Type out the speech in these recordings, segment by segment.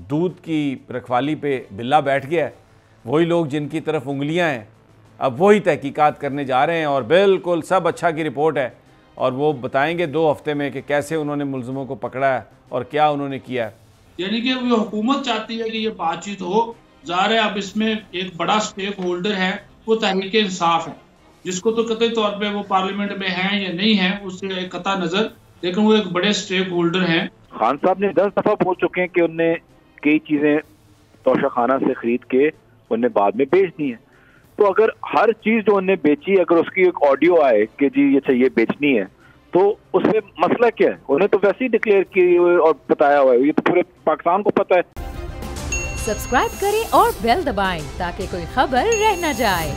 दूध की रखवाली पे बिल्ला बैठ गया है, वही लोग जिनकी तरफ उंगलियां हैं अब वही तहकीकात करने जा रहे हैं और बिल्कुल सब अच्छा की रिपोर्ट है और वो बताएंगे 2 हफ्ते में कि कैसे उन्होंने मुलज़िमों को पकड़ा है और क्या उन्होंने किया है। यानी कि वो हुकूमत चाहती है कि ये बातचीत हो। ज़ाहिर है अब इसमें एक बड़ा स्टेक होल्डर है, वो तहरीक इंसाफ है, जिसको तो कतई तौर पे वो पार्लियामेंट में है या नहीं है उससे कता नजर, लेकिन वो एक बड़े स्टेक होल्डर हैं। खान साहब ने 10 दफा बोल चुके हैं कि उनने कई चीजें तोशा खाना से खरीद के उन्हें बाद में बेच दी है। तो अगर हर चीज जो उन्हें बेची अगर उसकी एक ऑडियो आए कि जी ये चाहिए बेचनी है, तो उसमें मसला क्या है? उन्हें तो वैसे ही डिक्लेयर की और बताया हुआ है, ये तो पूरे पाकिस्तान को पता है। सब्सक्राइब करें और बेल दबाएं ताकि कोई खबर रह न जाए।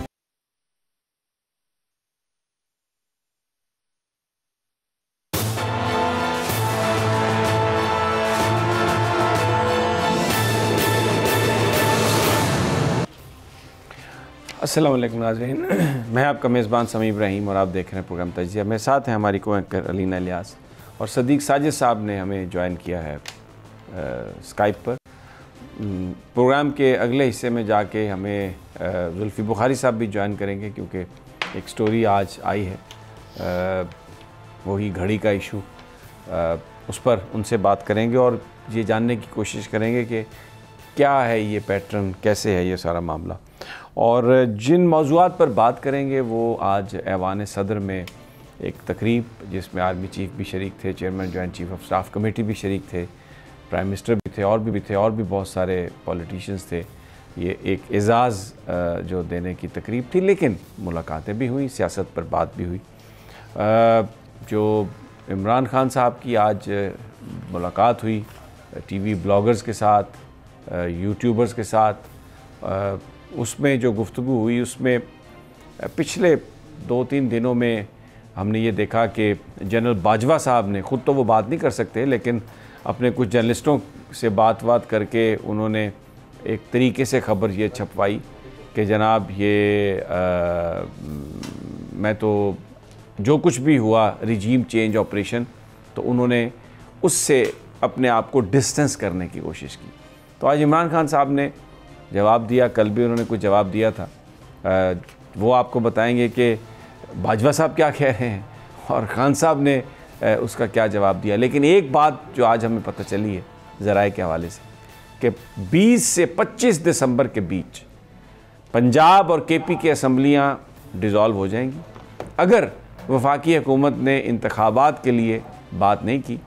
अस्सलाम वालेकुम नाज़रीन, मैं आपका मेज़बान समी इब्राहिम और आप देख रहे हैं प्रोग्राम तजिया। मेरे साथ हैं हमारी को एंकर अलीना इलियास और सदीक साजिद साहब ने हमें ज्वाइन किया है स्काइप पर। प्रोग्राम के अगले हिस्से में जाके हमें जुल्फ़ी बुखारी साहब भी ज्वाइन करेंगे क्योंकि एक स्टोरी आज आई है, वही घड़ी का इशू, उस पर उनसे बात करेंगे और ये जानने की कोशिश करेंगे कि क्या है ये पैटर्न, कैसे है ये सारा मामला। और जिन मौज़ूआत पर बात करेंगे वो आज ऐवान सदर में एक तकरीब जिसमें आर्मी चीफ़ भी शरीक थे, chairman joint chief of staff committee भी शरीक थे, प्राइम मिनिस्टर भी थे और भी बहुत सारे पॉलिटिशियंस थे। ये एक एज़ाज़ जो देने की तकरीब थी, लेकिन मुलाकातें भी हुई, सियासत पर बात भी हुई। जो इमरान खान साहब की आज मुलाकात हुई टीवी ब्लॉगर्स के साथ, यूट्यूबर्स के साथ, उसमें जो गुफ्तगू हुई उसमें पिछले 2-3 दिनों में हमने ये देखा कि जनरल बाजवा साहब ने, ख़ुद तो वो बात नहीं कर सकते लेकिन अपने कुछ जर्नलिस्टों से बात करके उन्होंने एक तरीके से ख़बर ये छपवाई कि जनाब ये मैं तो जो कुछ भी हुआ रिजीम चेंज ऑपरेशन, तो उन्होंने उससे अपने आप को डिस्टेंस करने की कोशिश की। तो आज इमरान खान साहब ने जवाब दिया, कल भी उन्होंने कुछ जवाब दिया था, वो आपको बताएंगे कि बाजवा साहब क्या कह रहे हैं और खान साहब ने उसका क्या जवाब दिया। लेकिन एक बात जो आज हमें पता चली है ज़राए के हवाले से कि 20 से 25 दिसंबर के बीच पंजाब और केपी की असम्बलियाँ डिज़ोल्व हो जाएंगी अगर वफाकी हुकूमत ने इंतखाबात के लिए बात नहीं की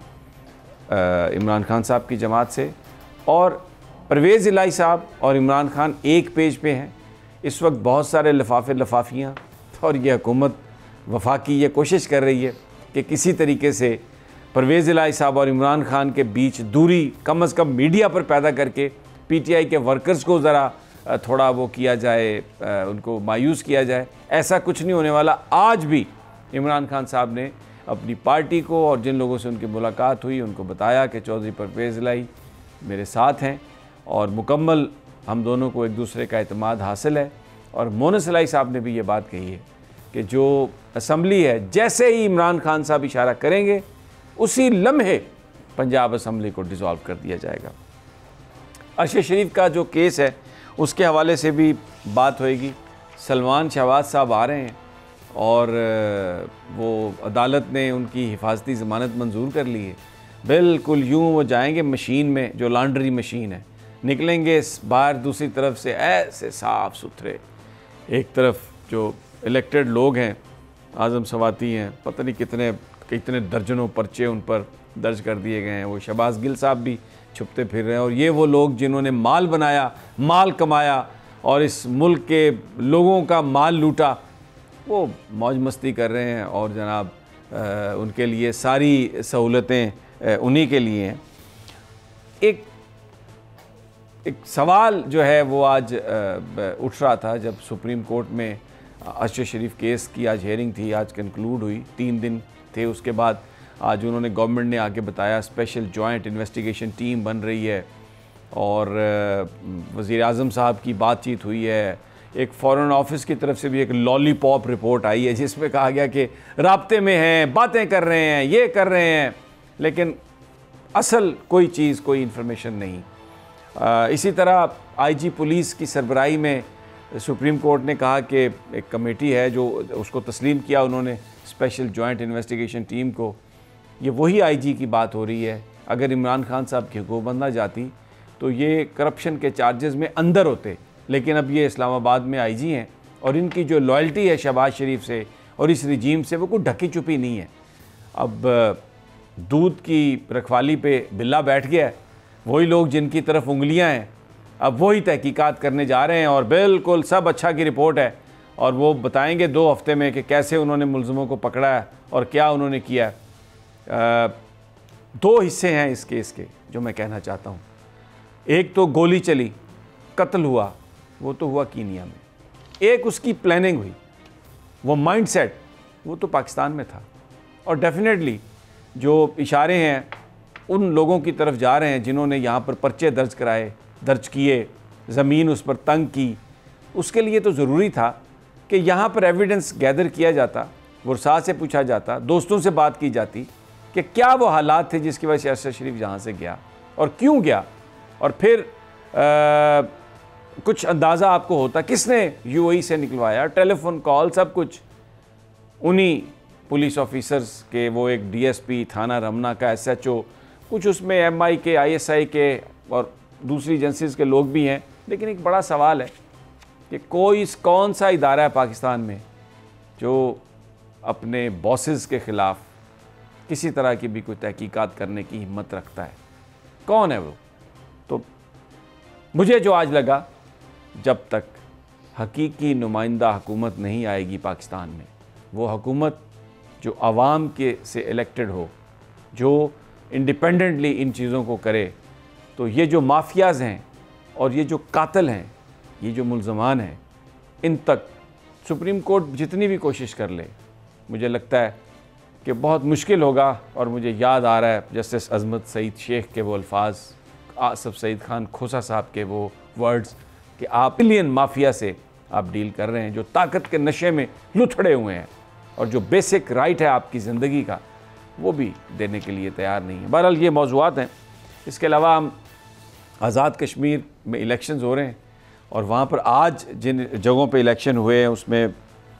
इमरान खान साहब की जमात से। और परवेज़ इलाही साहब और इमरान खान एक पेज पे हैं इस वक्त, बहुत सारे लफाफियाँ, और ये हुकूमत वफाकी ये कोशिश कर रही है कि किसी तरीके से परवेज़ इलाही साहब और इमरान खान के बीच दूरी कम अज़ कम मीडिया पर पैदा करके पीटीआई के वर्कर्स को ज़रा थोड़ा वो किया जाए, उनको मायूस किया जाए। ऐसा कुछ नहीं होने वाला। आज भी इमरान खान साहब ने अपनी पार्टी को और जिन लोगों से उनकी मुलाकात हुई उनको बताया कि चौधरी परवेज़ इलाही मेरे साथ हैं और मुकम्मल हम दोनों को एक दूसरे का एतमाद हासिल है। और मोनस इलाही साहब ने भी ये बात कही है कि जो असम्बली है, जैसे ही इमरान खान साहब इशारा करेंगे उसी लम्हे पंजाब असम्बली को डिज़ोल्व कर दिया जाएगा। अरशद शरीफ का जो केस है उसके हवाले से भी बात होएगी। सलमान शहबाज साहब आ रहे हैं और वो अदालत ने उनकी हिफाजती ज़मानत मंजूर कर ली है। बिल्कुल यूँ वो जाएंगे मशीन में, जो लॉन्ड्री मशीन है, निकलेंगे बाहर दूसरी तरफ से ऐसे साफ़ सुथरे। एक तरफ जो इलेक्टेड लोग हैं, आज़म सवाती हैं, पता नहीं कितने दर्जनों पर्चे उन पर दर्ज कर दिए गए हैं। वो शहबाज गिल साहब भी छुपते फिर रहे हैं। और ये वो लोग जिन्होंने माल बनाया, माल कमाया और इस मुल्क के लोगों का माल लूटा, वो मौज मस्ती कर रहे हैं और जनाब उनके लिए सारी सहूलतें उन्हीं के लिए हैं। एक सवाल जो है वो आज उठ रहा था जब सुप्रीम कोर्ट में अरशद शरीफ केस की आज हियरिंग थी, आज कंक्लूड हुई, 3 दिन थे। उसके बाद आज उन्होंने, गवर्नमेंट ने आगे बताया स्पेशल जॉइंट इन्वेस्टिगेशन टीम बन रही है और वज़ीर आज़म साहब की बातचीत हुई है। एक फ़ॉरेन ऑफिस की तरफ से भी एक लॉलीपॉप रिपोर्ट आई है जिसमें कहा गया कि राब्ते में हैं, बातें कर रहे हैं, ये कर रहे हैं, लेकिन असल कोई चीज़, कोई इन्फॉर्मेशन नहीं। इसी तरह आईजी पुलिस की सरबराही में सुप्रीम कोर्ट ने कहा कि एक कमेटी है जो उसको तस्लीम किया उन्होंने स्पेशल जॉइंट इन्वेस्टिगेशन टीम को। ये वही आईजी की बात हो रही है। अगर इमरान खान साहब की हुकूमत ना जाती तो ये करप्शन के चार्जेस में अंदर होते, लेकिन अब ये इस्लामाबाद में आईजी हैं और इनकी जो लॉयल्टी है शहबाज शरीफ से और इस रिजीम से वो कोई ढकी छुपी नहीं है। अब दूध की रखवाली पे बिल्ला बैठ गया है, वही लोग जिनकी तरफ उंगलियां हैं अब वही तहकीकात करने जा रहे हैं और बिल्कुल सब अच्छा की रिपोर्ट है और वो बताएंगे 2 हफ्ते में कि कैसे उन्होंने मुलज़िमों को पकड़ा है और क्या उन्होंने किया है। 2 हिस्से हैं इस केस के जो मैं कहना चाहता हूँ। एक तो गोली चली, कत्ल हुआ, वो तो हुआ कीनिया में। एक उसकी प्लानिंग हुई, वो माइंडसेट वो तो पाकिस्तान में था। और डेफिनेटली जो इशारे हैं उन लोगों की तरफ जा रहे हैं जिन्होंने यहाँ पर पर्चे दर्ज किए, ज़मीन उस पर तंग की। उसके लिए तो ज़रूरी था कि यहाँ पर एविडेंस गैदर किया जाता, वर्सा से पूछा जाता, दोस्तों से बात की जाती कि क्या वो हालात थे जिसकी वजह से अरशद शरीफ यहाँ से गया और क्यों गया, और फिर कुछ अंदाज़ा आपको होता किसने यूएई से निकलवाया, टेलीफोन कॉल, सब कुछ उन्हीं पुलिस ऑफिसर्स के, वो एक डीएसपी थाना रमना का एसएचओ, कुछ उसमें एमआई के, आईएसआई के और दूसरी एजेंसीज़ के लोग भी हैं। लेकिन एक बड़ा सवाल है कि कौन सा इदारा है पाकिस्तान में जो अपने बॉसेस के ख़िलाफ़ किसी तरह की भी कोई तहकीकात करने की हिम्मत रखता है? कौन है वो? तो मुझे जो आज लगा, जब तक हकीकी नुमाइंदा हुकूमत नहीं आएगी पाकिस्तान में, वो हुकूमत जो आवाम के से इलेक्टेड हो, जो इंडिपेंडेंटली इन चीज़ों को करे, तो ये जो माफियाज़ हैं और ये जो कातिल हैं, ये जो मुल्ज़मान हैं, इन तक सुप्रीम कोर्ट जितनी भी कोशिश कर ले, मुझे लगता है कि बहुत मुश्किल होगा। और मुझे याद आ रहा है जस्टिस अजमत सईद शेख के वो अल्फाज, आसफ सईद खान खोसा साहब के वो वर्ड्स कि आप बिलियन माफिया से आप डील कर रहे हैं जो ताकत के नशे में लुथड़े हुए हैं और जो बेसिक राइट है आपकी ज़िंदगी का वो भी देने के लिए तैयार नहीं है। बहरहाल ये मौज़ूआत हैं। इसके अलावा हम आज़ाद कश्मीर में इलेक्शंस हो रहे हैं और वहाँ पर आज जिन जगहों पे इलेक्शन हुए हैं उसमें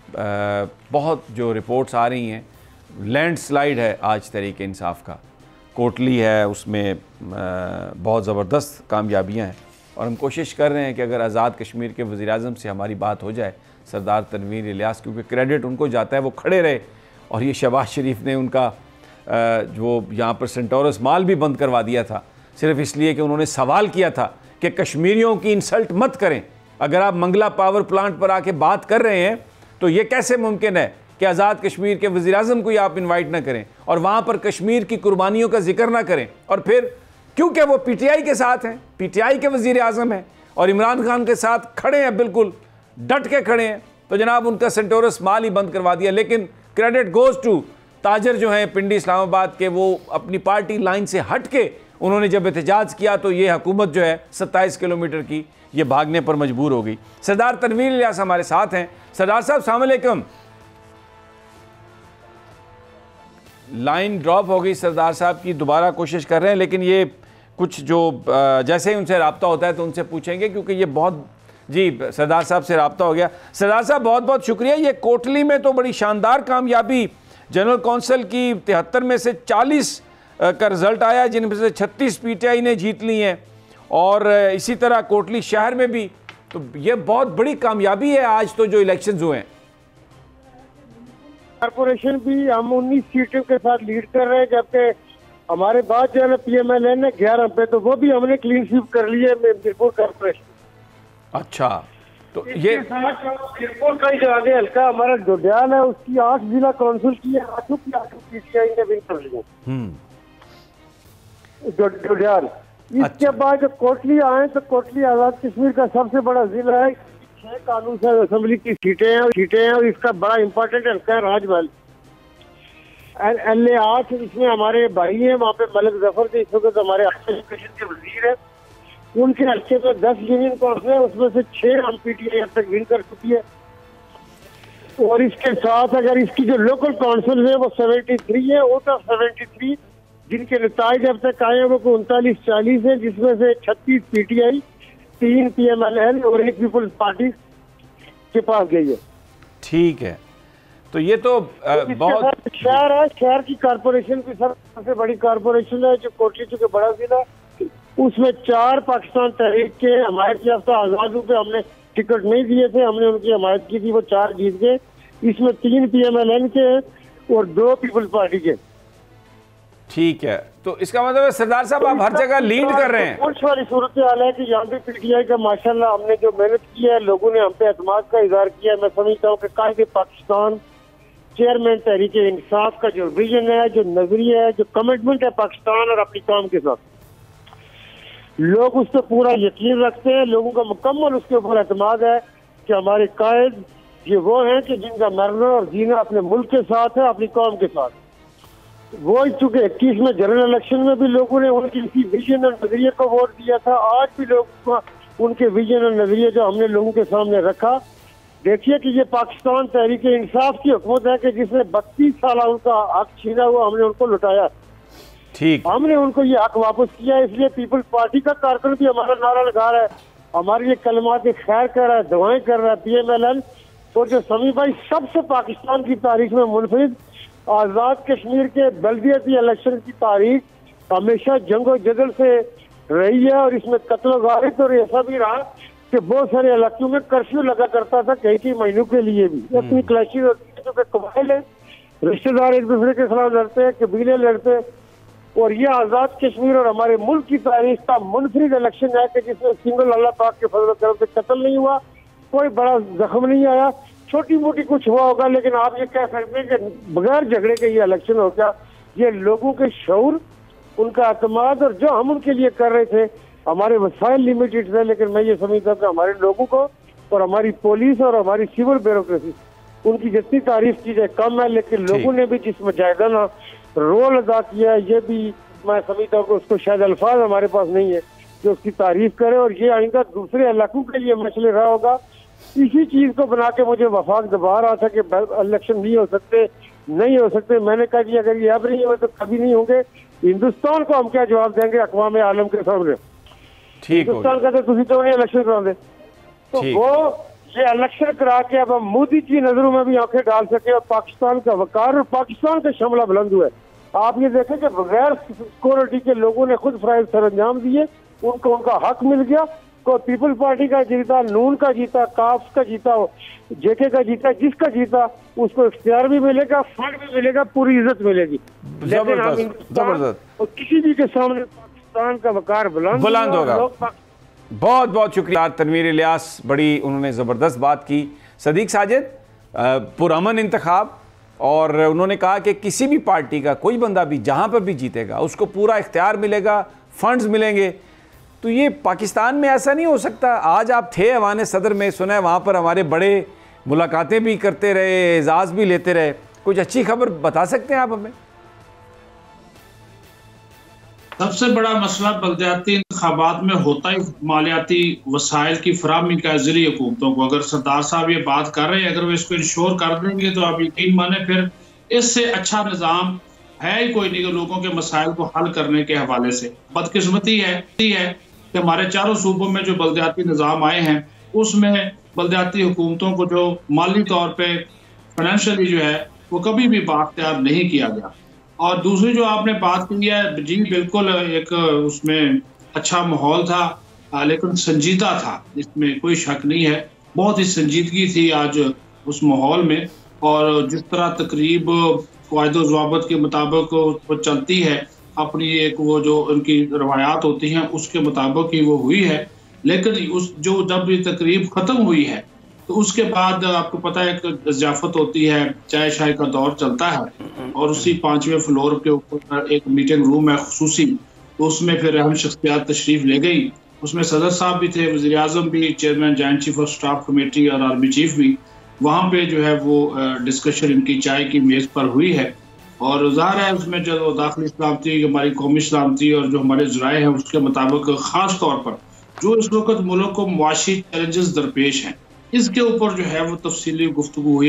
बहुत जो रिपोर्ट्स आ रही हैं, लैंडस्लाइड है आज तहरीक इंसाफ का, कोटली है, उसमें बहुत ज़बरदस्त कामयाबियाँ हैं। और हम कोशिश कर रहे हैं कि अगर आज़ाद कश्मीर के वज़ीर-ए-आज़म से हमारी बात हो जाए, सरदार तनवीर इलियास, क्योंकि क्रेडिट उनको जाता है, वो खड़े रहे और ये शहबाज शरीफ ने उनका जो यहाँ पर सेंटोरस माल भी बंद करवा दिया था सिर्फ इसलिए कि उन्होंने सवाल किया था कि कश्मीरियों की इंसल्ट मत करें। अगर आप मंगला पावर प्लांट पर आके बात कर रहे हैं तो ये कैसे मुमकिन है कि आज़ाद कश्मीर के वज़ीर-ए-आज़म को आप इनवाइट ना करें और वहाँ पर कश्मीर की कुर्बानियों का जिक्र ना करें। और फिर क्योंकि वो पीटीआई के साथ हैं, पीटीआई के वज़ीर-ए-आज़म हैं और इमरान खान के साथ खड़े हैं, बिल्कुल डट के खड़े हैं, तो जनाब उनका सेंटोरस माल ही बंद करवा दिया। लेकिन क्रेडिट गोज़ टू ताजर जो हैं पिंडी इस्लामाबाद के, वो अपनी पार्टी लाइन से हट के उन्होंने जब एहतजाज किया तो ये हुकूमत जो है 27 किलोमीटर की ये भागने पर मजबूर हो गई। सरदार तनवीर इलियास हमारे साथ हैं। सरदार साहब अस्सलाम वालेकुम। लाइन ड्रॉप हो गई सरदार साहब की, दोबारा कोशिश कर रहे हैं, लेकिन ये कुछ जो जैसे ही उनसे रब्ता होता है तो उनसे पूछेंगे क्योंकि ये बहुत, जी सरदार साहब से रब्ता हो गया। सरदार साहब बहुत बहुत शुक्रिया। ये कोटली में तो बड़ी शानदार कामयाबी, जनरल कौंसिल की 73 में से 40 का रिज़ल्ट आया जिनमें से 36 पीटीआई ने जीत ली हैं और इसी तरह कोटली शहर में भी, तो ये बहुत बड़ी कामयाबी है आज तो जो इलेक्शंस हुए हैं। कारपोरेशन भी हम 19 सीटों के साथ लीड कर रहे हैं, जबकि हमारे बाद जो है पीएमएलए ने 11 पे, तो वो भी हमने क्लीन स्वीप कर ली है मिर्पुर कारपोरेशन। अच्छा, तो ये मिर्पुर का ही जो आगे हल्का हमारा डोडियाल है उसकी 8 जिला काउंसिल की 8 पीटीआई ने विन कर लिया डोडियाल। इसके बाद जब कोटली आए तो कोटली आजाद कश्मीर का सबसे बड़ा जिला है, 6 कानून असेंबली की सीटें हैं और इसका बड़ा इम्पोर्टेंट हल्का है राजमहल। LA 8 इसमें हमारे भाई हैं, वहाँ पे मलिक जफर के इस वक्त हमारे एजुकेशन के वजीर है, उनके हल्के पे 10 यूनियन काउंसिल है, उसमें से 6 हम पीटीआई अब तक विन कर चुकी है। और इसके साथ अगर इसकी जो लोकल काउंसिल है वो 73 है, आउट ऑफ 73 जिनके नताइज अब तक आए हैं वो 39-40 है, जिसमें से 36 PTI, 3 PMLN और 1 पीपल्स पार्टी के पास गई है। ठीक है, तो ये तो बहुत शहर है, शहर की कारपोरेशन की सबसे बड़ी कारपोरेशन है जो कोटली चुके बड़ा जिला, उसमें 4 पाकिस्तान तहरीक के हमायत याफ्ता आजाद पे हमने टिकट नहीं दिए थे, हमने उनकी हमायत की थी, वो 4 जीत गए। इसमें 3 PMLN के और 2 पीपल्स पार्टी के। ठीक है, तो इसका मतलब है सरदार साहब आप हर जगह लीड कर रहे हैं। कुछ वाली सूरत हाल है कि यहाँ पे PTI का माशाल्लाह हमने जो मेहनत की है, लोगों ने हम पे एतमाद का इजहार किया है। मैं समझता हूँ कि कायदे पाकिस्तान चेयरमैन तहरीक इंसाफ का जो विजन है, जो नजरिया है, जो कमिटमेंट है पाकिस्तान और अपनी कौम के साथ, लोग उस पर पूरा यकीन रखते हैं। लोगों का मुकम्मल उसके ऊपर एतमाद है कि हमारे कायद ये वो हैं कि जिनका मरना और जीना अपने मुल्क के साथ है, अपनी कौम के साथ। वो चूंकि 21 में जनरल इलेक्शन में भी लोगों ने उनकी इसी विजन और नजरिए को वोट दिया था, आज भी लोग उनके विजन और नजरिए जो हमने लोगों के सामने रखा। देखिए कि ये पाकिस्तान तहरीक इंसाफ की हुकूमत है कि जिसने 32 साल उनका हक छीना हुआ, हमने उनको लुटाया। ठीक, हमने उनको ये हक वापस किया। इसलिए पीपल्स पार्टी का कारकुन भी हमारा नारा लगा रहा है, हमारे लिए कलमात खैर कर रहा है, दुआएं कर रहा है। PMLN और जो समी भाई सबसे पाकिस्तान की तारीख में मुनफरिद आज़ाद कश्मीर के बल्दियती इलेक्शन की तारीख हमेशा जंगो जदल से रही है और इसमें कत्ल गारित और ऐसा भी रहा कि बहुत सारे इलाकों में कर्फ्यू लगा करता था कई महीनों के लिए भी। अपनी क्लैशेज होती है, कबाइल है, रिश्तेदार एक दूसरे के खिलाफ लड़ते हैं, कबीले लड़ते हैं। और ये आज़ाद कश्मीर और हमारे मुल्क की तारीख का मुनफरिद इलेक्शन है कि जिसमें सिंगल अल्लाह पाक के फजल करम से कत्ल नहीं हुआ, कोई बड़ा जख्म नहीं आया, छोटी मोटी कुछ हुआ होगा, लेकिन आप ये कह सकते हैं कि बगैर झगड़े के ये इलेक्शन हो गया। ये लोगों के शऊर, उनका एतमाद और जो हम उनके लिए कर रहे थे, हमारे वसाइल लिमिटेड थे, लेकिन मैं ये समझता हूँ कि हमारे लोगों को और हमारी पुलिस और हमारी सिविल ब्यूरोक्रेसी उनकी जितनी तारीफ की जाए कम है। लेकिन लोगों ने भी जिस मुजाहिदाना रोल अदा किया है, ये भी मैं समझता हूँ कि उसको शायद अल्फाज हमारे पास नहीं है जो उसकी तारीफ करे। और ये आइंदा दूसरे इलाकों के लिए मसले रहा होगा। इसी चीज को बना के मुझे वफाक दबा रहा था कि इलेक्शन नहीं हो सकते, नहीं हो सकते। मैंने कहा कि अगर ये अब नहीं हुए तो कभी नहीं होंगे। हिंदुस्तान को हम क्या जवाब देंगे अक़वाम आलम के सामने? हिंदुस्तान कहते तुम क्यों नहीं इलेक्शन कराते? तो वो ये इलेक्शन करा के अब हम मोदी की नजरों में भी आंखें डाल सके और पाकिस्तान का वकार और पाकिस्तान का शमला बुलंद हुआ है। आप ये देखें कि बगैर सिक्योरिटी के लोगों ने खुद फराइज सरंजाम दिए, उनको उनका हक मिल गया। को पीपल्स पार्टी का जीता, नून का जीता, काफ का जीता, जेके का जीता, जिसका जीता उसको इख्तियार भी मिलेगा, फंड भी मिलेगा, पूरी इज्जत मिलेगी। लेकिन हम जबरदस्त और किसी भी के सामने पाकिस्तान का वकार बुलंद होगा। बहुत बहुत शुक्रिया तनवीर इलियास, बड़ी उन्होंने ज़बरदस्त बात की। सदीक साजिद, पुरअमन इंतखाब, और उन्होंने कहा कि किसी भी पार्टी का कोई बंदा भी जहाँ पर भी जीतेगा उसको पूरा इख्तियार मिलेगा, फंड्स मिलेंगे। तो ये पाकिस्तान में ऐसा नहीं हो सकता। आज आप थे ऐवान सदर में, सुना है वहाँ पर हमारे बड़े मुलाकातें भी करते रहे, एजाज़ भी लेते रहे। कुछ अच्छी खबर बता सकते हैं आप हमें? सबसे बड़ा मसला बलदियाती इंतखाबात में होता ही मालियाती वसाइल की फराहमी का ज़िली हुकूमतों को। अगर सरदार साहब ये बात कर रहे हैं, अगर वो इसको इंश्योर कर देंगे तो आप यकीन माने फिर इससे अच्छा निज़ाम है ही कोई नहीं कि लोगों के मसाइल को हल करने के हवाले से। बदकिस्मती है कि हमारे चारों सूबों में जो बलदियाती निज़ाम आए हैं उसमें बलदियाती हुकूमतों को जो माली तौर पे फाइनेंशियली जो है वो कभी भी बाख्तियार नहीं किया गया। और दूसरी जो आपने बात की है, जी बिल्कुल एक उसमें अच्छा माहौल था, लेकिन संजीदा था, इसमें कोई शक नहीं है। बहुत ही संजीदगी थी आज उस माहौल में। और जिस तरह तकरीब कायदो ज़वाबत के मुताबिक वो चलती है, अपनी एक वो जो उनकी रवायात होती हैं उसके मुताबिक ही वो हुई है। लेकिन उस जो जब ये तकरीब ख़त्म हुई है तो उसके बाद आपको पता है एक ज़ियाफ़त होती है, चाय शाय का दौर चलता है, और उसी 5वें फ्लोर के ऊपर एक मीटिंग रूम है खुसूसी, तो उसमें फिर अहम शख्सियात तशरीफ़ ले गई। उसमें सदर साहब भी थे, वज़ीर आज़म भी, chairman joint chief of staff committee और आर्मी चीफ भी। वहाँ पे जो है वो डिस्कशन इनकी चाय की मेज़ पर हुई है। और ज़ाहिर है उसमें जो दाखिली सलामती, हमारी कौमी सलामती और जो हमारे ज़राए हैं उसके मुताबिक ख़ास तौर पर जो इस वक्त मुल्क को मुआशी चैलेंजेस दरपेश हैं, इसके ऊपर जो है वो तफसीली गुफ्तगू हुई है।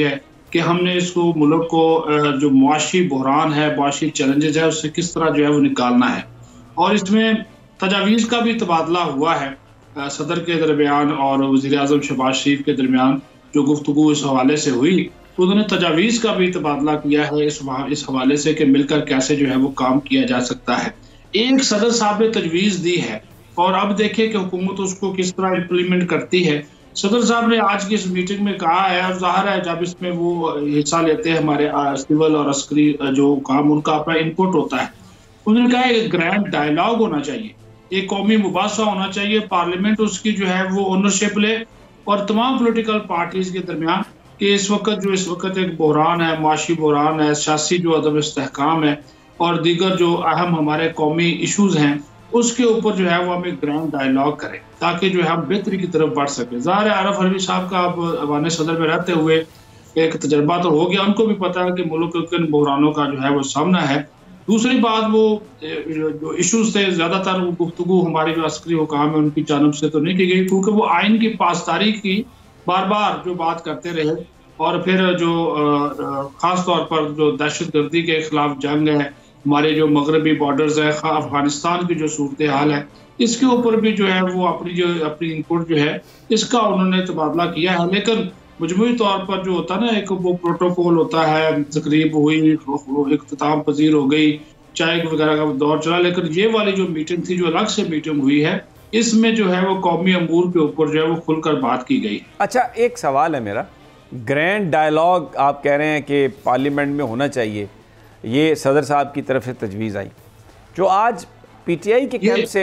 कि हमने इसको मुल्क को जो मुआशी बहरान है, मुआशी चैलेंजेस है, उससे किस तरह जो है वो निकालना है। और इसमें तजावीज़ का भी तबादला हुआ है सदर के दरमियान और वज़ीर आज़म शहबाज शरीफ के दरमियान जो गुफ्तगू इस हवाले से हुई, तो उन्होंने तजावीज़ का भी तबादला किया है इस हवाले से कि मिलकर कैसे जो है वो काम किया जा सकता है। एक सदर साहब ने तजवीज़ दी है और अब देखें कि हुकूमत उसको किस तरह इम्प्लीमेंट करती है। सदर साहब ने आज की इस मीटिंग में कहा है, और जाहिर है जब इसमें वो हिस्सा लेते हैं हमारे सिविल और अस्करी जो काम, उनका अपना इनपुट होता है। उन्होंने कहा एक ग्रैंड डायलॉग होना चाहिए, एक कौमी मुबासा होना चाहिए, पार्लियामेंट उसकी जो है वो ओनरशिप ले और तमाम पॉलिटिकल पार्टीज के दरमियान कि इस वक्त एक बहरान है, माशी बहरान है, सियासी जो अदम इस्तेहकाम है और दीगर जो अहम हमारे कौमी इशूज़ हैं, उसके ऊपर जो है वो हम एक ग्रैंड डायलॉग करें ताकि जो है हम बेहतरी की तरफ बढ़ सके। ज़ाहिर है आरिफ अलवी साहब का अब अवान सदर में रहते हुए एक तजर्बा तो हो गया, उनको भी पता है कि मुल्क के किन बहरानों का जो है वो सामना है। दूसरी बात, वो जो इशूज़ थे ज़्यादातर वो गुफ्तगू हमारी जो अस्करी हुकाम है उनकी जानब से तो नहीं की गई, क्योंकि वो आइन की पासदारी की बार बार जो बात करते रहे और फिर जो ख़ास तौर पर जो दहशत गर्दी के खिलाफ जंग है, हमारे जो मगरबी बॉर्डर्स है, अफगानिस्तान की जो सूरत हाल है, इसके ऊपर भी जो है वो अपनी इनपुट जो है इसका उन्होंने तबादला किया है। लेकिन मजमूई तौर पर जो होता है ना, एक वो प्रोटोकॉल होता है, तकरीब हुई, इख्तिताम पजीर हो गई, चाय वगैरह का दौर चला, लेकिन ये वाली जो मीटिंग थी, जो अलग से मीटिंग हुई है, इसमें जो है वो कौमी अमूर के ऊपर जो है वो खुलकर बात की गई। अच्छा, एक सवाल है मेरा, ग्रैंड डायलॉग आप कह रहे हैं कि पार्लियामेंट में होना चाहिए, ये सदर साहब की तरफ से तजवीज़ आई, जो आज पीटीआई के कैंप से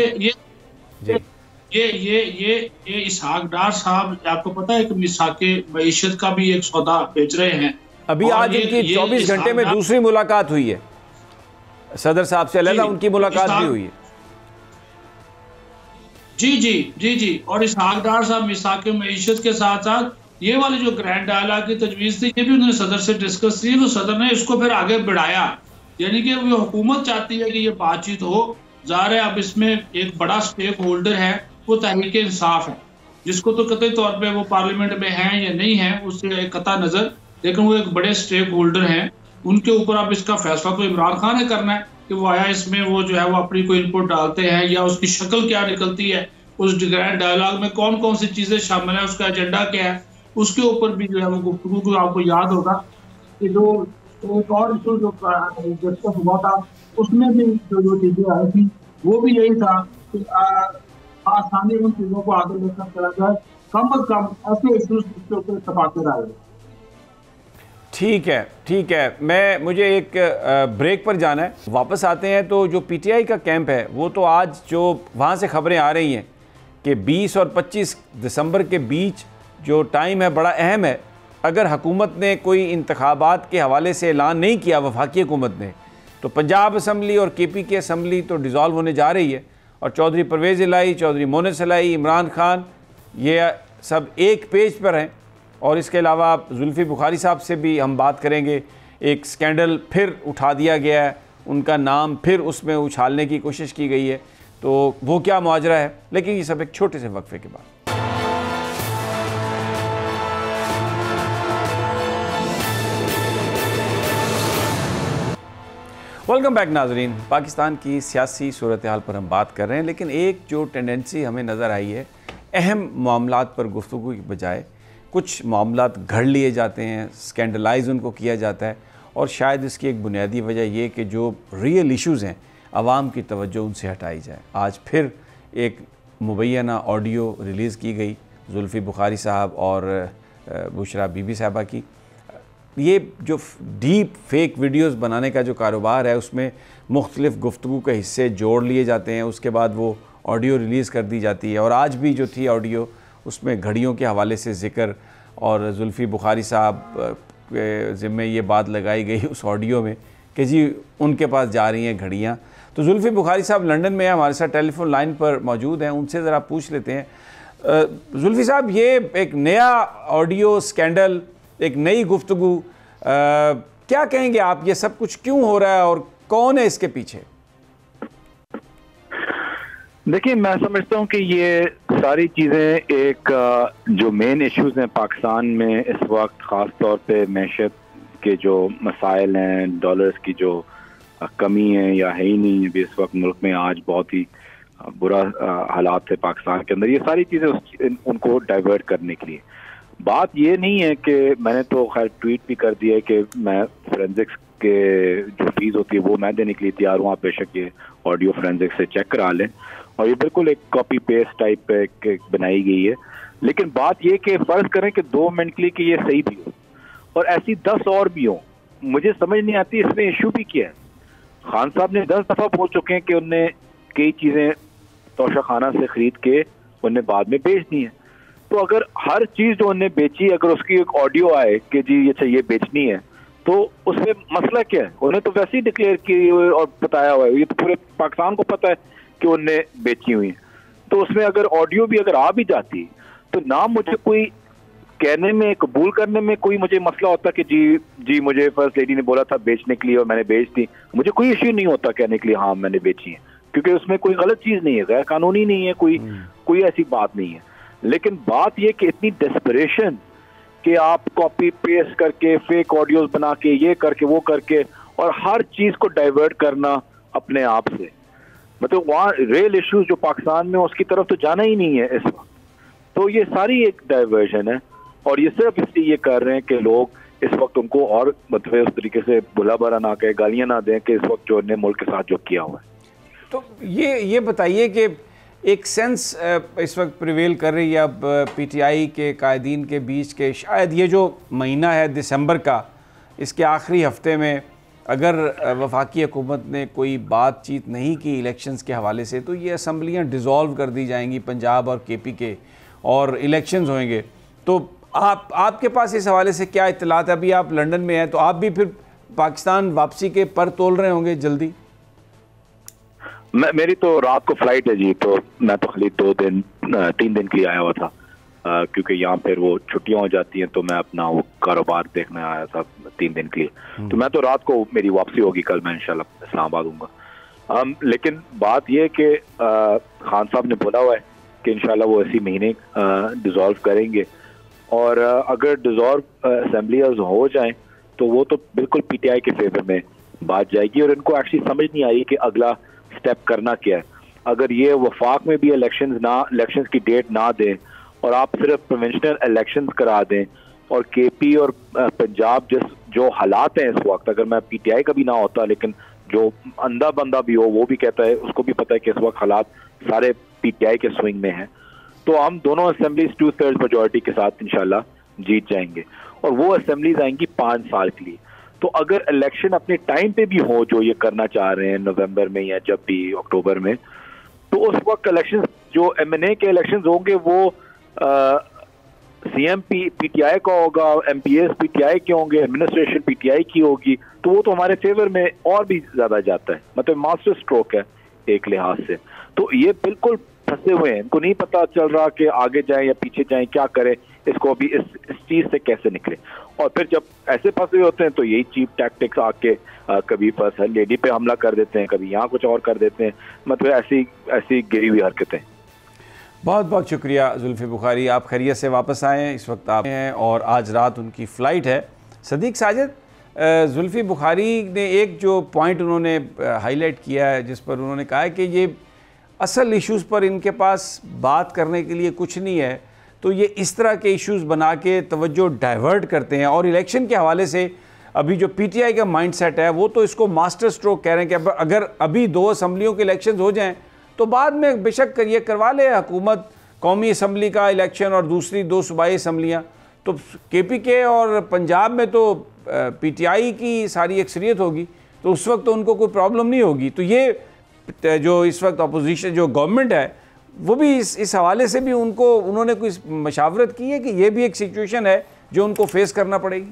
ये इसहाक डार साहब, आपको पता है कि मिसाके मईशत का भी एक सौदा बेच रहे हैं। अभी आज इनकी 24 घंटे में दूसरी मुलाकात हुई है सदर साहब से, अलग उनकी मुलाकात भी हुई है। जी। और इसहाक डार साहब मिसाके मईशत के साथ साथ ये वाली जो ग्रैंड डायलॉग की तजवीज़ थी, ये भी उन्होंने सदर से डिस्कस की, तो सदर ने इसको फिर आगे बढ़ाया। यानी कि वो हुकूमत चाहती है कि ये बातचीत हो। ज़ाहिर है अब इसमें एक बड़ा स्टेक होल्डर है, वो तहरीक इंसाफ है, जिसको तो कतई तौर पे वो पार्लियामेंट में हैं या नहीं है उससे कता नज़र, लेकिन वो एक बड़े स्टेक होल्डर हैं। उनके ऊपर अब इसका फैसला तो इमरान खान ने करना है कि वो आया इसमें वो जो है वो अपनी कोई इनपुट डालते हैं या उसकी शक्ल क्या निकलती है, उस ग्रैंड डायलॉग में कौन कौन सी चीज़ें शामिल है, उसका एजेंडा क्या है, उसके ऊपर भी जो है वो गुफ्तगू को आपको याद होगा कि जो एक और इशू जो डिस्कस हुआ था, उसमें भी जो चीज़ें आई थी वो भी यही था कि आसानी उन चीज़ों को आगे लेकर चला जाए, कम अज कम ऐसे इशूज जिसके ऊपर इत्तेफाक रहे। ठीक है, मुझे एक ब्रेक पर जाना है, वापस आते हैं। तो जो पीटीआई का कैंप है वो तो आज जो वहाँ से खबरें आ रही हैं कि 20 और 25 दिसंबर के बीच जो टाइम है बड़ा अहम है। अगर हुकूमत ने कोई इंतखाबात के हवाले से ऐलान नहीं किया, वफाकी हुकूमत ने, तो पंजाब असम्बली और केपी की असम्बली तो डिज़ोल्व होने जा रही है और चौधरी परवेज़ इलाही, चौधरी मोनस इलाही, इमरान खान, ये सब एक पेज पर हैं। और इसके अलावा आप जुल्फ़ी बुखारी साहब से भी हम बात करेंगे। एक स्कैंडल फिर उठा दिया गया है, उनका नाम फिर उसमें उछालने की कोशिश की गई है, तो वो क्या माजरा है। लेकिन ये सब एक छोटे से वक्फे के बाद। वेलकम बैक नाजरीन। पाकिस्तान की सियासी सूरत हाल पर हम बात कर रहे हैं, लेकिन एक जो टेंडेंसी हमें नज़र आई है, अहम मामलात पर गुफ्तगू की बजाय कुछ मामलात घड़ लिए जाते हैं, स्कैंडलाइज उनको किया जाता है। और शायद इसकी एक बुनियादी वजह ये कि जो रियल इश्यूज़ हैं आवाम की तवज्जो उनसे हटाई जाए। आज फिर एक मुबैना ऑडियो रिलीज़ की गई जुल्फ़ी बुखारी साहब और बुशरा बीबी साहबा की। ये जो डीप फेक वीडियोस बनाने का जो कारोबार है, उसमें मुख्तलिफ़ गुफ्तगू के हिस्से जोड़ लिए जाते हैं, उसके बाद वो ऑडियो रिलीज़ कर दी जाती है। और आज भी जो थी ऑडियो, उसमें घड़ियों के हवाले से ज़िक्र और जुल्फ़ी बुखारी साहब के ज़िम्मे ये बात लगाई गई उस ऑडियो में कि जी उनके पास जा रही हैं घड़ियाँ। तो जुल्फ़ी बुखारी साहब लंदन में हमारे साथ टेलीफोन लाइन पर मौजूद हैं, उनसे ज़रा पूछ लेते हैं। जुल्फ़ी साहब, ये एक नया ऑडियो स्कैंडल, एक नई गुफ्तगू, क्या कहेंगे आप, ये सब कुछ क्यों हो रहा है और कौन है इसके पीछे? देखिए, मैं समझता हूँ कि ये सारी चीज़ें एक जो मेन इश्यूज हैं पाकिस्तान में इस वक्त, ख़ास तौर पे मैशत के जो मसाइल हैं, डॉलर्स की जो कमी है या है ही नहीं अभी इस वक्त मुल्क में, आज बहुत ही बुरा हालात है पाकिस्तान के अंदर, ये सारी चीज़ें उनको डाइवर्ट करने के लिए। बात ये नहीं है कि मैंने तो खैर ट्वीट भी कर दिया है कि मैं फोरेंसिक्स के जो फीस होती है वो मैं देने के लिए तैयार हूँ, आप बेशक ये ऑडियो फोरेंसिक्स से चेक करा लें, और ये बिल्कुल एक कॉपी पेस्ट टाइप पे बनाई गई है। लेकिन बात ये कि फर्ज करें कि 2 मिनट के लिए कि ये सही भी हो और ऐसी 10 और भी हो, मुझे समझ नहीं आती इसमें इशू भी क्या है। खान साहब ने 10 दफ़ा बोल चुके हैं कि उनने कई चीज़ें तोशाखाना से खरीद के उनने बाद में बेच दी हैं। तो अगर हर चीज़ जो उनने बेची, अगर उसकी एक ऑडियो आए कि जी अच्छा ये बेचनी है, तो उसमें मसला क्या है? उन्हें तो वैसे ही डिक्लेयर की और बताया हुआ है, ये तो पूरे पाकिस्तान को पता है कि उनने बेची हुई है। तो उसमें अगर ऑडियो भी अगर आ भी जाती तो ना मुझे कोई कहने में, कबूल करने में कोई मुझे मसला होता कि जी मुझे फर्स्ट लेडी ने बोला था बेचने के लिए और मैंने बेच दी, मुझे कोई इश्यू नहीं होता कहने के लिए हाँ मैंने बेची है, क्योंकि उसमें कोई गलत चीज़ नहीं है, गैर कानूनी नहीं है, कोई ऐसी बात नहीं है। लेकिन बात यह कि इतनी डेस्परेशन कि आप कॉपी पेस्ट करके फेक ऑडियोज बना के ये करके वो करके और हर चीज़ को डाइवर्ट करना अपने आप से, मतलब वहाँ रियल इश्यूज जो पाकिस्तान में उसकी तरफ तो जाना ही नहीं है इस वक्त। तो ये सारी एक डाइवर्जन है और ये सिर्फ इसलिए ये कर रहे हैं कि लोग इस वक्त उनको और मतलब उस तरीके से बुला भरा ना कहे, गालियाँ ना दें कि इस वक्त जो ने मुल्क के साथ जो किया हुआ है। तो ये बताइए कि एक सेंस इस वक्त प्रिवेल कर रही है अब पीटीआई के कायदीन के बीच के, शायद ये जो महीना है दिसंबर का, इसके आखिरी हफ्ते में अगर वफाकी हुकूमत ने कोई बातचीत नहीं की इलेक्शंस के हवाले से तो ये असम्बलियाँ डिज़ोल्व कर दी जाएंगी पंजाब और केपी के, और इलेक्शंस होंगे। तो आपके पास इस हवाले से क्या इत्तलात है? अभी आप लंदन में हैं तो आप भी फिर पाकिस्तान वापसी के पर तोल रहे होंगे जल्दी? मेरी तो रात को फ्लाइट है जी, तो मैं तो खाली 3 दिन के लिए आया हुआ था, क्योंकि यहाँ फिर वो छुट्टियाँ हो जाती हैं, तो मैं अपना वो कारोबार देखने आया था 3 दिन के लिए। तो मैं तो रात को मेरी वापसी होगी, कल मैं इंशाल्लाह इस्लामाबाद हूँगा। लेकिन बात यह कि खान साहब ने बोला हुआ है कि इंशाल्लाह वो इसी महीने डिज़ोल्व करेंगे, और अगर डिज़ोल्व असेंबलियाज हो जाएं तो वो तो बिल्कुल पीटीआई के फेवर में बात जाएगी, और इनको एक्चुअली समझ नहीं आई कि अगला स्टेप करना क्या है। अगर ये वफाक में भी इलेक्शंस की डेट ना दें और आप सिर्फ प्रोविंशियल इलेक्शंस करा दें, और केपी और पंजाब जो हालात हैं इस वक्त, अगर मैं पीटीआई का भी ना होता लेकिन जो अंधा बंदा भी हो वो भी कहता है, उसको भी पता है कि इस वक्त हालात सारे पीटीआई के स्विंग में हैं, तो हम दोनों असेंबलीज 2/3 मेजॉरिटी के साथ इंशाल्लाह जीत जाएंगे, और वो असेंबलीज आएंगी 5 साल के लिए। तो अगर इलेक्शन अपने टाइम पे भी हो जो ये करना चाह रहे हैं नवंबर में या जब भी अक्टूबर में, तो उस वक्त इलेक्शन जो एमएनए के इलेक्शन होंगे वो सीएम पीटीआई का होगा, एमपीएस पीटीआई के होंगे, एडमिनिस्ट्रेशन पीटीआई की होगी, तो वो तो हमारे फेवर में और भी ज्यादा जाता है, मतलब मास्टर स्ट्रोक है एक लिहाज से। तो ये बिल्कुल फंसे हुए हैं, इनको नहीं पता चल रहा कि आगे जाएं या पीछे जाएं, क्या करें, इसको अभी इस चीज से कैसे निकले। और फिर जब ऐसे फंसे हुए होते हैं तो यही चीप टैक्टिक्स आके कभी फर्स्ट लेडी पे हमला कर देते हैं, कभी यहाँ कुछ और कर देते हैं, मतलब ऐसी गिरी हुई हरकतें। बहुत बहुत शुक्रिया जुल्फी बुखारी, आप खैरियत से वापस आए हैं, इस वक्त आप हैं और आज रात उनकी फ़्लाइट है। सदीक साजिद, जुल्फी बुखारी ने एक जो पॉइंट उन्होंने हाईलाइट किया है जिस पर उन्होंने कहा है कि ये असल इश्यूज़ पर इनके पास बात करने के लिए कुछ नहीं है, तो ये इस तरह के इश्यूज़ बना के तवज्जो डाइवर्ट करते हैं। और इलेक्शन के हवाले से अभी जो पीटीआई का माइंडसेट है वो तो इसको मास्टर स्ट्रोक कह रहे हैं कि अगर अभी 2 असम्बलियों के इलेक्शन हो जाएं तो बाद में बेशक ये करवा ले हुकूमत कौमी असम्बली का इलेक्शन और दूसरी 2 सूबाई असम्बलियाँ, तो केपीके और पंजाब में तो पीटीआई की सारी अक्सरियत होगी, तो उस वक्त तो उनको कोई प्रॉब्लम नहीं होगी। तो ये जो इस वक्त अपोजिशन जो गवर्नमेंट है वो भी इस हवाले से भी उन्होंने कोई मशावरत की है कि ये भी एक सिचुएशन है जो उनको फेस करना पड़ेगी।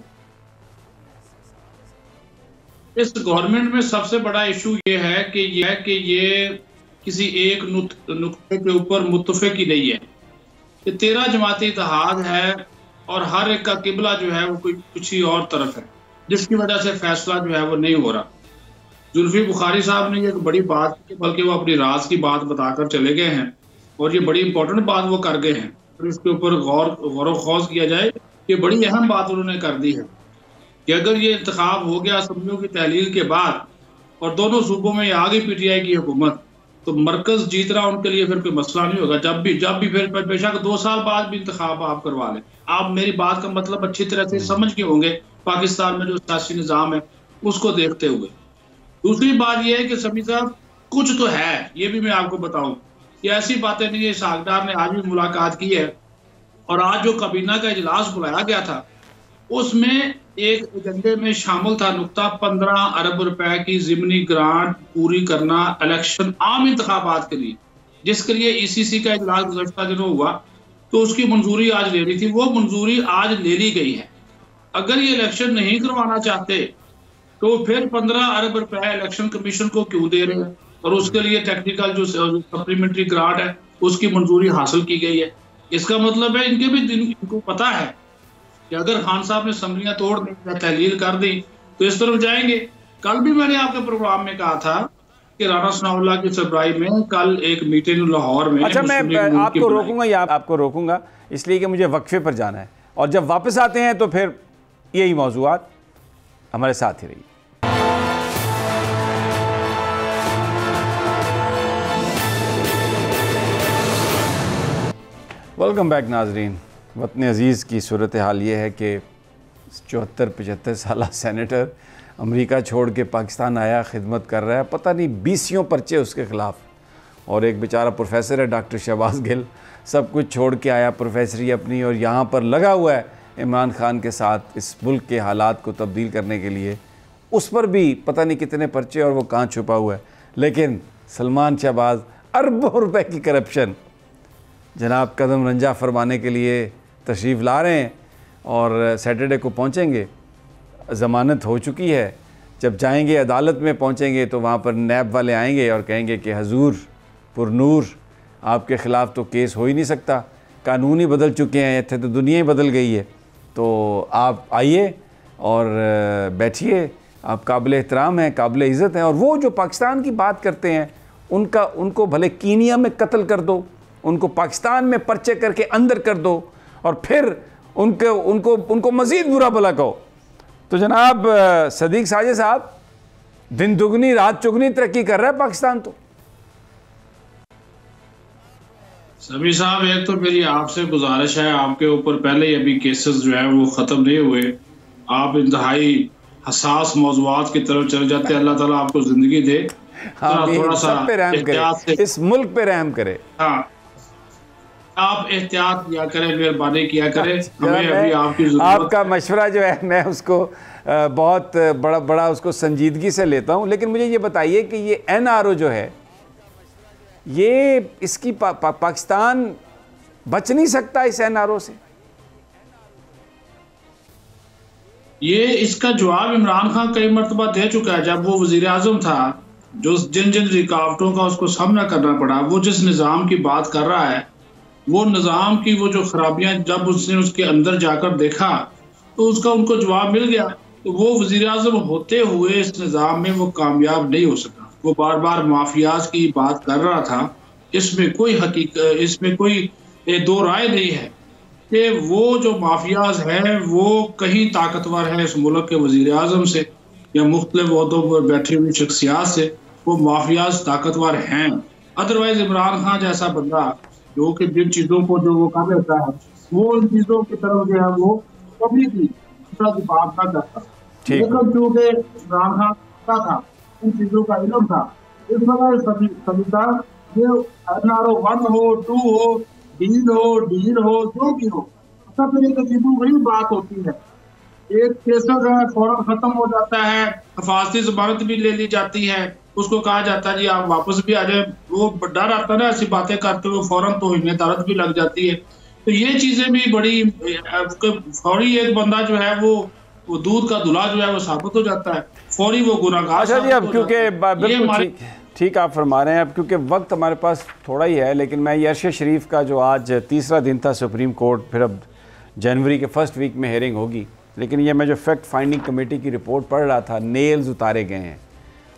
इस गवर्नमेंट में सबसे बड़ा इशू ये है कि ये किसी एक नुक्ते के ऊपर मुत्तफिक ही नहीं है। ये 13 जमाती इत्तेहाद है और हर एक का किबला जो है वो कुछ ही और तरफ है, जिसकी वजह से फैसला जो है वो नहीं हो रहा। जुल्फी बुखारी साहब ने ये एक बड़ी बात की, बल्कि वो अपनी राज की बात बताकर चले गए हैं और ये बड़ी इंपॉर्टेंट बात वो कर गए हैं। तो इसके ऊपर गौर खौज किया जाए कि बड़ी अहम बात उन्होंने कर दी है कि अगर ये इंतखाब हो गया असम्बलियों की तहलील के बाद और दोनों सूबों में आ गई पीटीआई की हुकूमत, तो मरकज जीत रहा उनके लिए फिर कोई मसला नहीं होगा। जब भी फिर बेशक 2 साल बाद भी इंतखाब आप करवा लें। आप मेरी बात का मतलब अच्छी तरह से समझ के होंगे पाकिस्तान में जो सियासी निज़ाम है उसको देखते हुए। दूसरी बात यह है कि समी साहब कुछ तो है, ये भी मैं आपको बताऊं कि ऐसी बातें नहीं है। इसहाकडार ने आज भी मुलाकात की है और आज जो काबीना का इजलास बुलाया गया था उसमें एक एजेंडे में शामिल था नुकता 15 अरब रुपए की ज़िमनी ग्रांट पूरी करना इलेक्शन आम इंतखाबात के लिए, जिसके लिए ईसीसी का इजलास गुज़श्ता दिनों हुआ तो उसकी मंजूरी आज लेनी थी। वो मंजूरी आज ले ली गई है। अगर ये इलेक्शन नहीं करवाना चाहते तो फिर 15 अरब रुपए इलेक्शन कमीशन को क्यों दे रहे हैं? और उसके लिए टेक्निकल जो सप्लीमेंट्री ग्रांट है उसकी मंजूरी हासिल की गई है। इसका मतलब है इनके भी इनको पता है कि अगर खान साहब ने असम्बलियां तोड़ दी या तहलील कर दी तो इस तरफ जाएंगे। कल भी मैंने आपके प्रोग्राम में कहा था कि राणा सनाउल्लाह की सरबराही में कल एक मीटिंग लाहौर में। अच्छा, मैं आपको रोकूंगा या आपको रोकूंगा इसलिए कि मुझे वक्फे पर जाना है और जब वापस आते हैं तो फिर यही मौजूआत, हमारे साथ ही रहिए। वेलकम बैक नाजरीन। वतन अज़ीज़ की सूरत हाल ये है कि 74-75 साल सेनेटर अमेरिका छोड़ के पाकिस्तान आया, ख़िदमत कर रहा है, पता नहीं 20 पर्चे उसके ख़िलाफ़, और एक बेचारा प्रोफेसर है डॉक्टर शहबाज गिल, सब कुछ छोड़ के आया प्रोफेसरी अपनी और यहाँ पर लगा हुआ है इमरान खान के साथ इस मुल्क के हालात को तब्दील करने के लिए। उस पर भी पता नहीं कितने पर्चे और वो कहाँ छुपा हुआ है। लेकिन सलमान शहबाज अरबों रुपए की करप्शन जनाब कदम रंजा फरमाने के लिए तशरीफ़ ला रहे हैं और सैटरडे को पहुंचेंगे। ज़मानत हो चुकी है, जब जाएंगे अदालत में पहुंचेंगे तो वहाँ पर नैब वाले आएंगे और कहेंगे कि हजूर पुरनूर आपके ख़िलाफ़ तो केस हो ही नहीं सकता, कानून ही बदल चुके हैं, इतने तो दुनिया ही बदल गई है, तो आप आइए और बैठिए, आप काबिल एहतराम हैं, काबिल इज़्ज़त हैं। और वो जो पाकिस्तान की बात करते हैं उनको भले कीनिया में कत्ल कर दो, उनको पाकिस्तान में पर्चे करके अंदर कर दो और फिर उनको मज़ीद बुरा भला कहो। तो जनाब सदीक साजे साहब, दिन दुगनी रात चुगनी तरक्की कर रहा है पाकिस्तान। तो सभी साहब, एक तो मेरी आपसे गुजारिश है, आपके ऊपर पहले ही अभी केसेस जो है वो ख़त्म नहीं हुए, आप इंतहाई हसास मौज़ूआत की तरफ चले जाते हैं। अल्लाह ताला आपको ज़िंदगी दे, थोड़ा सा एहतियात से इस मुल्क पे रहम करे। हाँ, आप एहतियात किया करें, मेहरबानी किया करें, हमें अभी आपकी ज़रूरत। आपका मशवरा जो है मैं उसको बहुत बड़ा उसको संजीदगी से लेता हूँ। लेकिन मुझे ये बताइए कि ये NRO जो है ये इसकी पाकिस्तान बच नहीं सकता इस NRO से? ये इसका जवाब इमरान खान कई मरतबा दे चुका है। जब वो वजीर आजम था, जो जिन रुकावटों का उसको सामना करना पड़ा, वो जिस निज़ाम की बात कर रहा है, वो निज़ाम की वो जो खराबियां जब उसने उसके अंदर जाकर देखा तो उसका उनको जवाब मिल गया। तो वो वजीर आजम होते हुए इस निज़ाम में वो कामयाब नहीं हो सका। वो बार बार माफियाज की बात कर रहा था। इसमें कोई दो राय नहीं है कि वो जो माफियाज हैं वो कहीं ताकतवर है इस मुल्क के वजीर आजम से या मुख्तलिफ ओहदों पर बैठी हुई शख्सियात से। वो माफियाज ताकतवर हैं। अदरवाइज इमरान खान जैसा बंदा जो कि जिन चीज़ों को जो वो कर लेता है, वो उन चीज़ों की तरफ जो है वो कभी भी जवाब ना करता। लेकिन क्योंकि इमरान खान का था, उन चीज़ों का इल्म था, इस वजह ये NRO 1 हो, 2 हो, डील हो, जो भी हो, सब एक अजीबो वही बात होती है। एक केस है फौरन खत्म हो जाता है, हिफाजती जमानत भी ले ली जाती है, उसको कहा जाता है जी आप वापस भी आ जाए। वो डर आता है ना ऐसी बातें करते हुए, फौरन तो हिम्मत भी लग जाती है। तो ये चीजें भी बड़ी फौरी एक बंदा जो है वो दूध का धुला जो है वो साबित हो जाता है, फौरी वो गुनाहगार। अच्छा जी, अब क्योंकि बिल्कुल ठीक आप फरमा रहे हैं, अब क्योंकि वक्त हमारे पास थोड़ा ही है, लेकिन मैं अरशद शरीफ का जो आज तीसरा दिन था सुप्रीम कोर्ट, फिर अब जनवरी के फर्स्ट वीक में हेयरिंग होगी, लेकिन ये मैं जो फैक्ट फाइंडिंग कमेटी की रिपोर्ट पढ़ रहा था, नेल्स उतारे गए हैं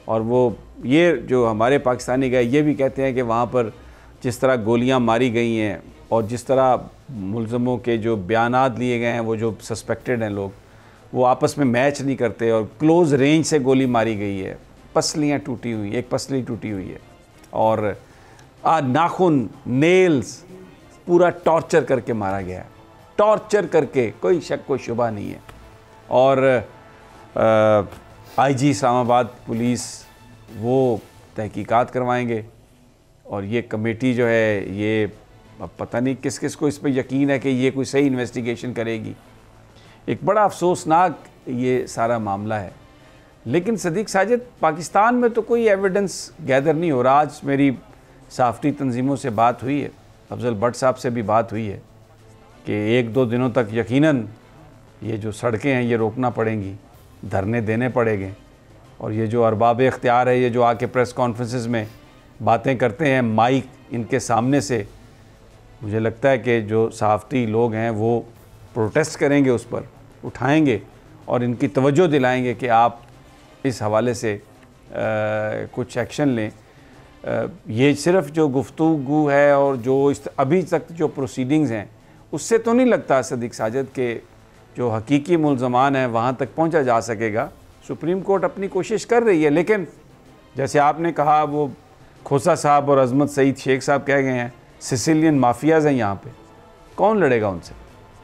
और वो ये जो हमारे पाकिस्तानी गए ये भी कहते हैं कि वहाँ पर जिस तरह गोलियाँ मारी गई हैं और जिस तरह मुलज़मों के जो बयानात लिए गए हैं, वो जो सस्पेक्टेड हैं लोग, वो आपस में मैच नहीं करते और क्लोज़ रेंज से गोली मारी गई है, पसलियाँ टूटी हुई, एक पसली टूटी हुई है और नाखून, नेल्स पूरा टॉर्चर करके मारा गया है, टॉर्चर करके, कोई शक कोई शुबा नहीं है। और आईजी इस्लामाबाद पुलिस वो तहकीकात करवाएंगे और ये कमेटी जो है ये अब पता नहीं किस किस को इस पर यकीन है कि ये कोई सही इन्वेस्टिगेशन करेगी। एक बड़ा अफसोसनाक ये सारा मामला है। लेकिन सदीक साजिद, पाकिस्तान में तो कोई एविडेंस गैदर नहीं हो रहा। आज मेरी सहाफ़ती तंजीमों से बात हुई है, अफजल भट्ट साहब से भी बात हुई है कि 1-2 दिनों तक यकीनन ये जो सड़कें हैं ये रोकना पड़ेंगी, धरने देने पड़ेंगे और ये जो अरबाब इख्तियार है ये जो आके प्रेस कॉन्फ्रेंसेस में बातें करते हैं माइक इनके सामने से, मुझे लगता है कि जो सहाफ़ती लोग हैं वो प्रोटेस्ट करेंगे, उस पर उठाएंगे और इनकी तवज्जो दिलाएंगे कि आप इस हवाले से कुछ एक्शन लें। ये सिर्फ़ जो गुफ्तगू है और जो अभी तक जो प्रोसीडिंग्स हैं उससे तो नहीं लगता सदीक साजिद के जो हकीकी मुल्ज़मान है वहाँ तक पहुँचा जा सकेगा। सुप्रीम कोर्ट अपनी कोशिश कर रही है, लेकिन जैसे आपने कहा वो खोसा साहब और अजमत सईद शेख साहब कह गए हैं सिसिलियन माफियाज़ हैं यहाँ पे, कौन लड़ेगा उनसे?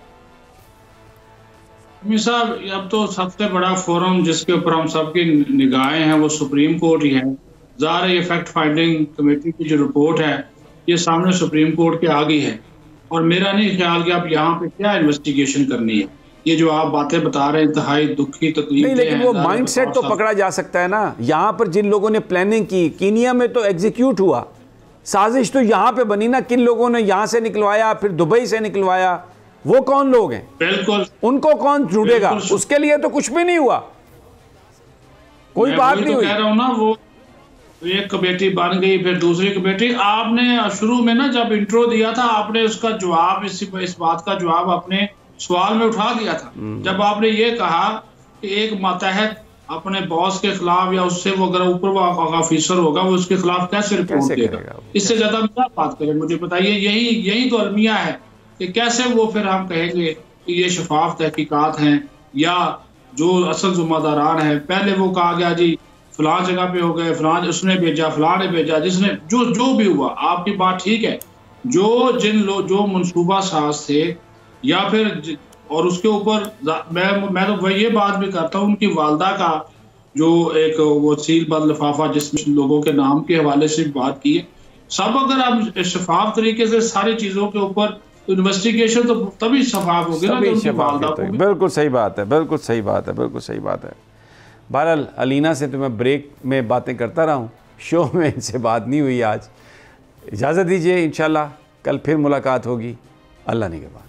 साहब अब तो सबसे बड़ा फोरम जिसके ऊपर हम सबकी निगाहें हैं वो सुप्रीम कोर्ट ही है। ज़ाहिर ये फैक्ट फाइंडिंग कमेटी की जो रिपोर्ट है ये सामने सुप्रीम कोर्ट के आ गई है और मेरा नहीं ख्याल कि आप यहाँ पे क्या इन्वेस्टिगेशन करनी है। ये जो आप बातें बता रहे हैं इंतहाई दुखी तकलीफ नहीं, लेकिन वो माइंडसेट तो पकड़ा जा सकता है ना। यहाँ पर जिन लोगों ने प्लानिंग की, कीनिया में तो एग्जीक्यूट हुआ, साजिश तो यहाँ पे बनी ना, किन लोगों ने यहाँ से निकलवाया फिर दुबई से निकलवाया, वो कौन लोग हैं? बिल्कुल, उनको कौन ढूंढेगा? उसके लिए तो कुछ भी नहीं हुआ, कोई बात नहीं हुई। कह रहा हूँ ना, वो एक कमेटी बन गई फिर दूसरी कमेटी। आपने शुरू में ना जब इंट्रो दिया था आपने उसका जवाब इस बात का जवाब अपने सवाल में उठा दिया था जब आपने ये कहा कि एक मातहत अपने बॉस के खिलाफ या उससे वो अगर ऊपर वो ऑफिसर होगा वो उसके खिलाफ कैसे रिपोर्ट देगा? इससे ज्यादा हम क्या बात करें? मुझे बताइए, यही तो अलमिया है कि कैसे वो फिर हम कहेंगे कि ये शफाफ तहकीकात हैं या जो असल जिम्मेदारान है। पहले वो कहा गया जी फलां जगह पे हो गए, फलां उसने भेजा, फलां ने भेजा, जिसने जो भी हुआ। आपकी बात ठीक है, जो मनसूबा साज थे या फिर और उसके ऊपर मैं तो ये बात भी करता हूँ उनकी वालदा का जो एक वो सील बंद लिफाफा जिसमें लोगों के नाम के हवाले से बात की है, सब अगर आप शफाफ तरीके से सारी चीजों के ऊपर इन्वेस्टिगेशन तो तभी शफाफ होगी ना। बिल्कुल सही बात है, बिल्कुल सही बात है, बिल्कुल सही बात है। बहरहाल अलीना से तो मैं ब्रेक में बातें करता रहा हूँ, शो में इनसे बात नहीं हुई आज। इजाज़त दीजिए, इंशाल्लाह कल फिर मुलाकात होगी। अल्लाह निगहबान।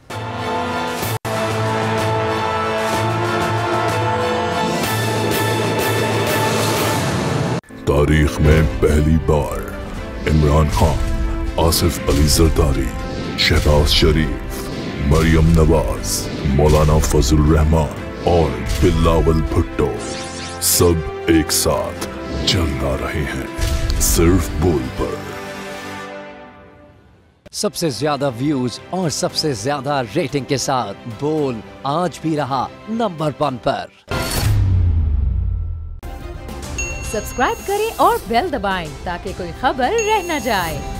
तारीख में पहली बार इमरान खान, आसिफ अली जरदारी, शहबाज शरीफ, मरियम नवाज, मौलाना फजल रहमान और बिलावल भुट्टो सब एक साथ चल आ रहे हैं सिर्फ बोल पर। सबसे ज्यादा व्यूज और सबसे ज्यादा रेटिंग के साथ बोल आज भी रहा नंबर 1 पर। सब्सक्राइब करें और बेल दबाएं ताकि कोई खबर रह न जाए।